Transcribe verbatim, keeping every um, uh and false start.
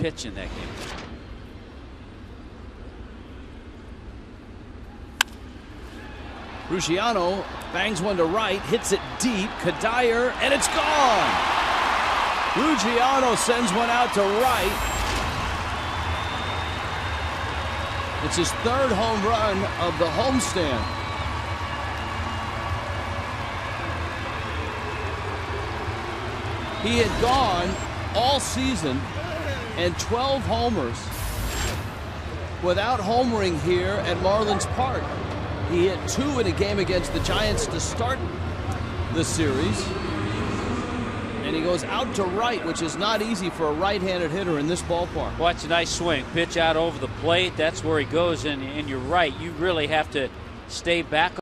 pitch in that game. Ruggiano bangs one to right, hits it deep. Kadire, and it's gone. Ruggiano sends one out to right. It's his third home run of the homestand. He had gone all season and twelve homers without homering here at Marlins Park. He hit two in a game against the Giants to start the series. And he goes out to right, which is not easy for a right-handed hitter in this ballpark. Watch a nice swing. Pitch out over the plate. That's where he goes. And, and you're right. You really have to stay back